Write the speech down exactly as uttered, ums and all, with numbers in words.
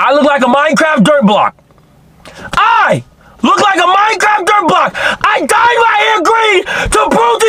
I look like a Minecraft dirt block. I look like a Minecraft dirt block. I dyed my hair green to prove to